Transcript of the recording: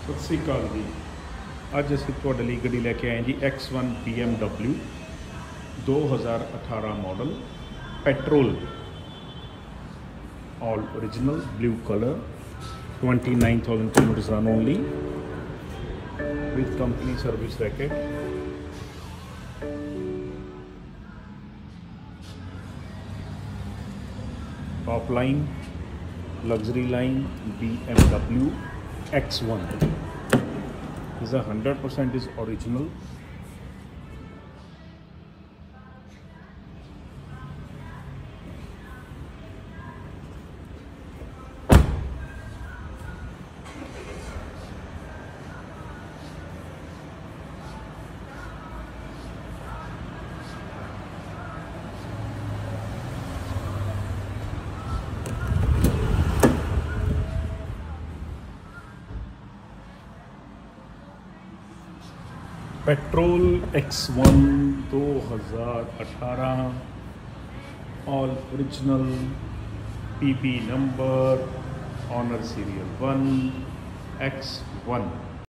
सत श्री अकाल जी। अज असीं तुहाडे लई गड्डी लैके आए जी X1 BMW 2018 model petrol all original blue colour 29,000 kilometres run only with company service racket. Top line luxury line BMW X1 is 100% is original. Petrol X1 2018 all original PB number owner serial 1 X1।